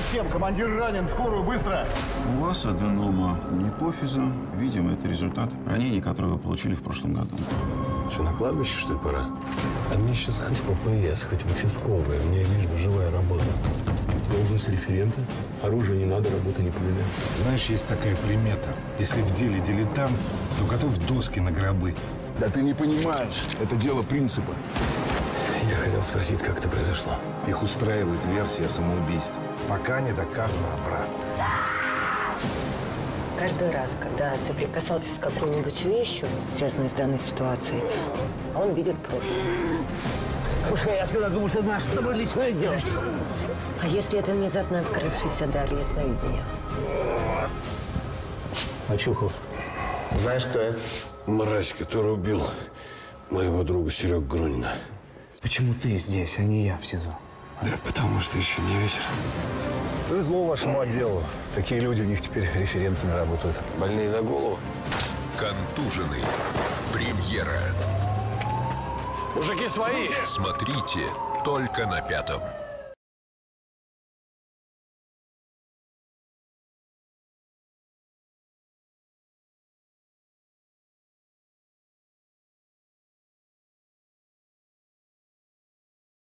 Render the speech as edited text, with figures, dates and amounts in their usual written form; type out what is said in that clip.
всем! Командир ранен! Скорую, быстро! У вас аденома гипофиза. Видимо, это результат ранений, которые вы получили в прошлом году. Что, на кладбище, что ли, пора? А мне сейчас хоть в ППС, хоть в участковые. Мне лишь бы живая работа. Должность референта. Оружие не надо, работа не поменяет. Знаешь, есть такая примета. Если в деле дилетант, то готов доски на гробы. Да ты не понимаешь. Это дело принципа. Я хотел спросить, как это произошло. Их устраивает версия самоубийств. Пока не доказано обратное. Каждый раз, когда соприкасался с какой-нибудь вещью, связанной с данной ситуацией, он видит прошлое. Слушай, я всегда думал, что это наше с тобой личное дело. А если это внезапно открывшийся дар ясновидения? Очухался. Знаешь, кто это? Мразь, который убил моего друга Серегу Гронина. Почему ты здесь, а не я в СИЗО? Да потому что еще не вечер. Повезло вашему отделу. Такие люди у них теперь референтами работают. Больные на голову. «Контуженный». Премьера. Мужики свои! Смотрите только на 5.